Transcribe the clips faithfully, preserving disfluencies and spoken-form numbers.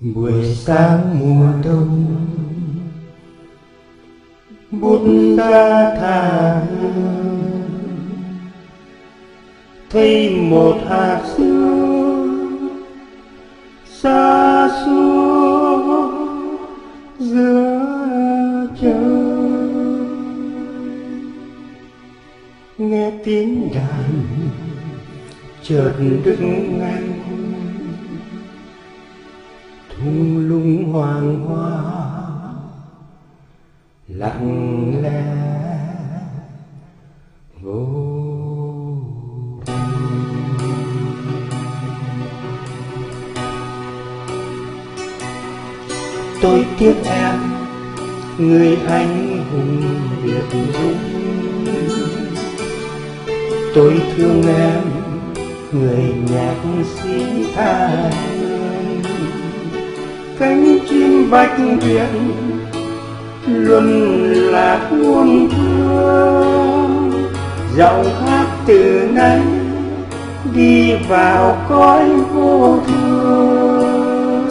Buổi sáng mùa đông, bút đã thả hương, thấy một hạt sương xa xôi giữa trời. Nghe tiếng đàn chợt đứng ngang thung lũng hoàng hoa lặng lẽ vô. Tôi tiếc em, người anh hùng Việt Dũng. Tôi thương em, người nhạc sĩ tha hương. Cánh chim bạch biển luôn là muôn thương. Giọng hát từ nay đi vào cõi vô thường.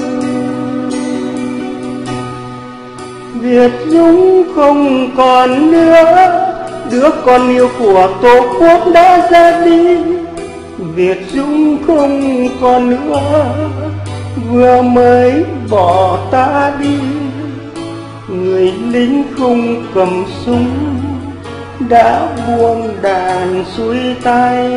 Việt Dũng không còn nữa, đứa con yêu của Tổ quốc đã ra đi. Việt Dũng không còn nữa, vừa mới bỏ ta đi. Người lính không cầm súng đã buông đàn xuôi tay.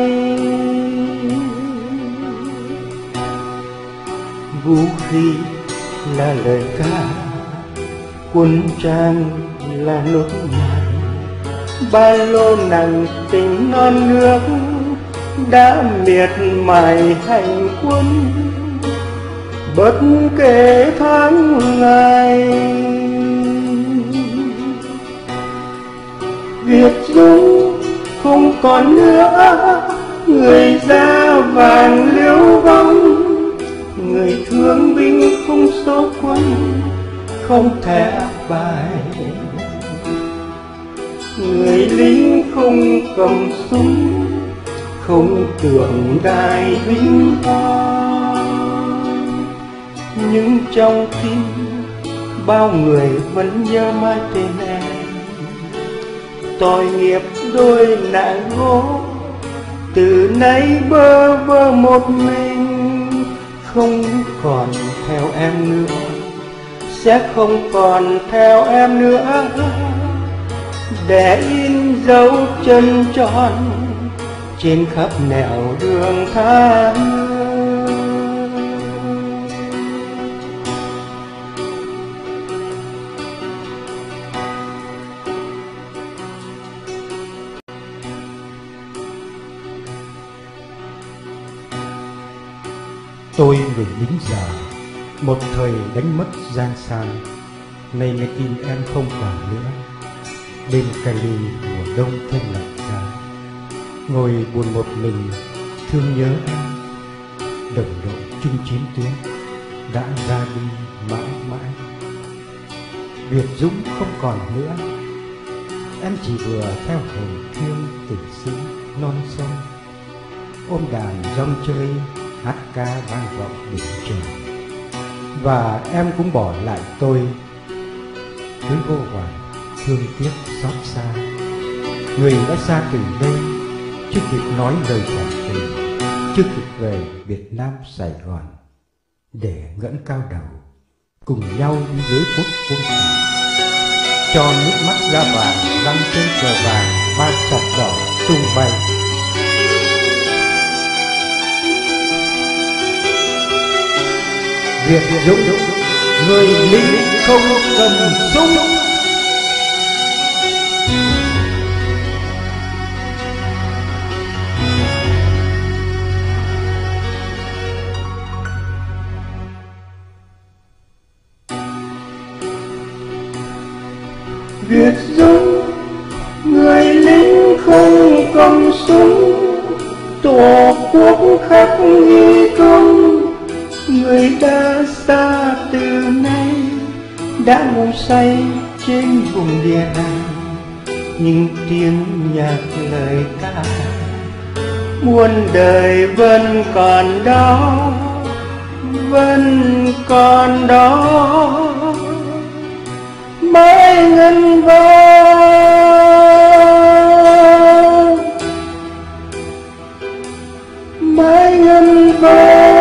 Vũ khí là lời ca, quân trang là nốt nhạc. Ba lô nặng tình non nước đã miệt mài hành quân. Bất kể tháng ngày, Việt Dũng không còn nữa, người da vàng liêu vong. Người thương binh không số quân, không thẻ bài. Người lính không cầm súng, không tượng đài vinh quang. Nhưng trong tim bao người vẫn nhớ mãi tên em. Tội nghiệp đôi nạn gỗ, từ nay bơ vơ một mình. Không còn theo em nữa, sẽ không còn theo em nữa. Để in dấu chân tròn trên khắp nẻo đường tha hương. Tôi người lính già, một thời đánh mất giang san, nay nghe tin em không còn nữa. Đêm Cali mùa đông thêm lạnh giá, ngồi buồn một mình thương nhớ em. Đồng đội chung chiến tuyến đã ra đi mãi mãi. Việt Dũng không còn nữa, em chỉ vừa theo hồn thiêng tử sĩ non sông. Ôm đàn rong chơi hát ca vang vọng đỉnh trời. Và em cũng bỏ lại tôi với vô vàn thương tiếc xót xa. Người đã xa từ đây, chưa kịp nói lời tỏ tình, chưa kịp về Việt Nam Sài Gòn để ngẩng cao đầu cùng nhau đi dưới quốc quân tử. Cho nước mắt da vàng lăn trên cờ vàng, ba chọc đỏ tung bay. Việt Dũng, người lính không cầm súng. Việt Dũng, người lính không cầm súng. Tổ quốc khắc ghi công, người đã xa từ nay đã ngủ say trên vùng địa đàng. Nhưng tiếng nhạc lời ca muôn đời vẫn còn đó. vẫn còn đó, mãi ngân vang, mãi ngân vang.